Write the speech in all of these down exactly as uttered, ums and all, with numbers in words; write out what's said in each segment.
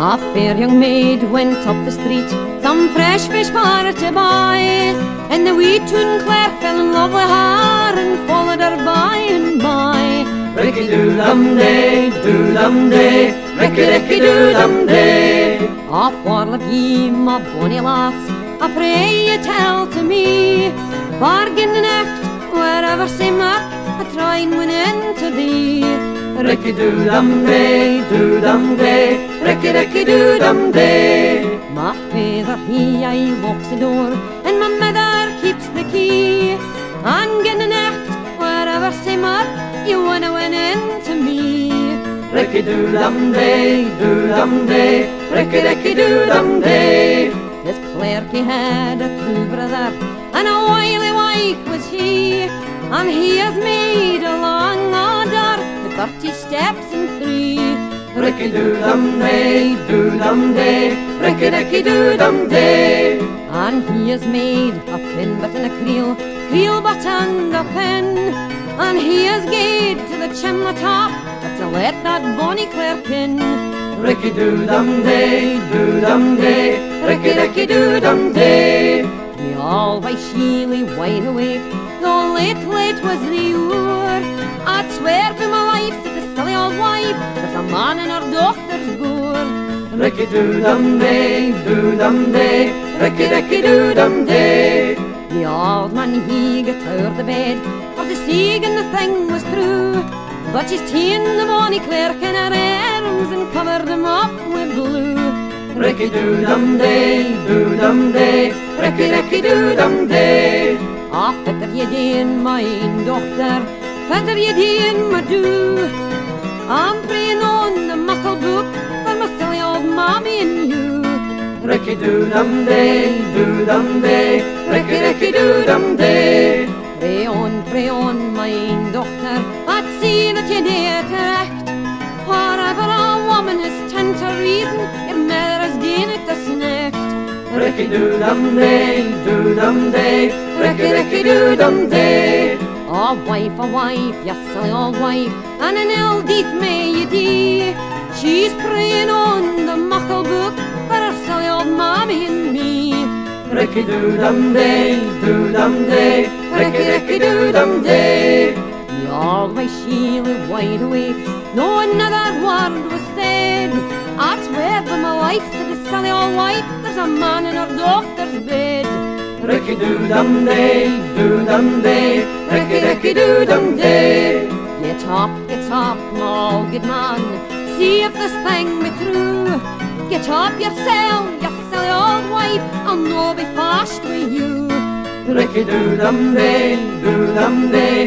A fair young maid went up the street, some fresh fish for to buy, and the wee toon clerk fell in love with her and followed her by and by. Ricky-doo-dum-day, doo-dum-day, ricky-ricky-doo-dum-day. A what'll of ye, my bonny lass, I pray you tell to me, bargain the necht, wherever say Mirk, I try and win into thee. Ricky-doo-dum-day, doo-dum-day, ricky-ricky-doo-dum-day. My father, he aye locks the door, and my mother keeps the key. And in the necht, wherever say Mirk, you wanna win into me. Ricky-doo-dum-day, doo-dum-day, ricky-ricky-doo-dum-day. This clerk he had a true brother, and a wily wife was he, and he has made a long order, with thirty steps and three. Ricky-doo-dum-day, doo-dum-day, ricky-ricky-doo-dum-day. And he has made a pin but and a creel, creel but and a pin, and he has gaed to the chimney top, but to let that bonny clerk in. Ricky-doo-dum-day, doo-dum-day, ricky-ricky-doo-dum-day. We all by sheely wide awake, though late, late was the hour. I'd swear by my life that the silly old wife, there's a man in her daughter's gore. Ricky-doo-dum-day, doo-dum-day, ricky-ricky-doo-dum-day. The old man he got out of the bed, for the seeing the thing was true, but she's ta'en the bonny clerk in her arms and covered him up with blue. Ricky-doo-dum-day, doo-dum-day, ricky-ricky-doo-dum-day. Ah, fitter ye deen, my doctor, fitter ye deen, my do. I'm praying on the muckle book for my silly old mammy and you. Ricky-doo-dum-day, doo-dum-day, ricky-ricky-doo-dum-day. Pray on, pray on, my doctor, I'd see that ye dare to act. Wherever a woman is tent to reason, your mother has done it this next. Ricky-doo-dum-day, doo-dum-day, ricky-ricky-doo-dum-day. Oh, wife, oh, wife, you silly old wife, and an ill deed may ye do. She's praying on the muckle book for her silly old mammy and me. Ricky-doo-dum-day, doo-dum-day, ricky-ricky-doo-dum-day. The old way sheely wide awake, no another word was said. I'd swear by my life to the silly old wife, there's a man in her doctor's bed. Ricky-doo-dum-day, doo-dum-day, ricky-ricky-doo-dum-day. Get up, get up, my good man, see if this thing be true. Get up yourself, you silly old wife, I'll no be fast with you. Ricky-doo-dum-day, doo-dum-day,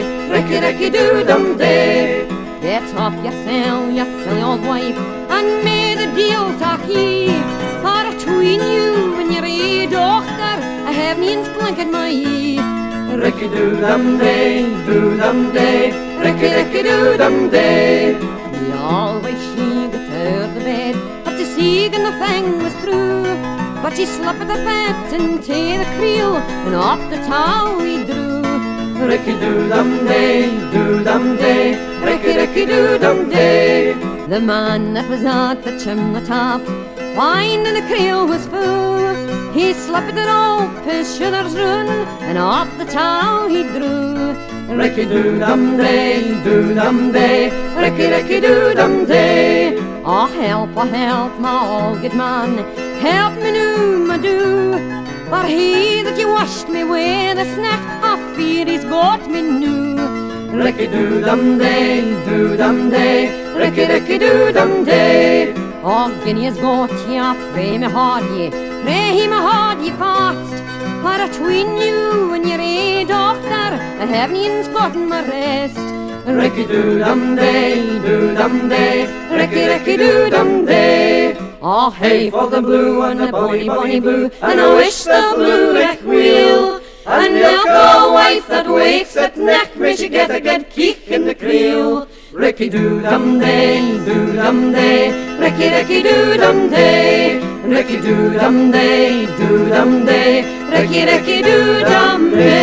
ricky-ricky-doo-dum-day. Get up yourself, you silly old wife, and may the deal talk ye. For between you and your wee doctor, I have name's blinking my ye. Ricky-doo-dum-day, doo-dum-day, ricky-ricky-doo-dum-day. We always she got out of the bed, but the seeing the thing was true. But she slipped the fat into the creel, and up the tow he drew. Ricky-doo-dum-day, doo-dum-day, ricky-ricky-doo-dum-day. The man that was at the chimney top, finding the creel was full, he slipped it up his shoulders run, and up the tow he drew. Ricky-doo-dum-day, doo-dum-day, ricky-ricky-doo-dum-day. Oh, help, oh, help, my old good man, help me now, my do. For he that you washed me with this neck, I fear he's got me new. Ricky-doo-dum-day, doo-dum-day, ricky-ricky-doo-dum-day. Oh, Guinea's got ya, pray me hard ye, pray him hard ye fast. For between you and your eh doctor, I haven't gotten my rest. Ricky-doo-dum-day, doo-dum-day, ricky-ricky-doo-dum-day. Oh, Hey for the blue and the bonny, bonny blue, and I wish the blue neck wheel. And milk a wife that wakes at neck, may she get a good kick in the creel. Ricky-doo-dum-day, doo-dum-day, ricky-ricky-doo-dum-day. Ricky-doo-dum-day, doo-dum-day, ricky-ricky-doo-dum-day.